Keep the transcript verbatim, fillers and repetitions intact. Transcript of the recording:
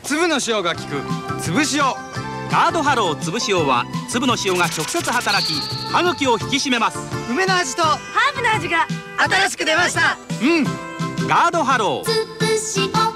粒の塩が効く粒塩。 ガードハロー粒塩は粒の塩が直接働き、歯茎を引き締めます。 梅の味とハーブの味が新しく出ました。うん、 ガードハロー粒塩。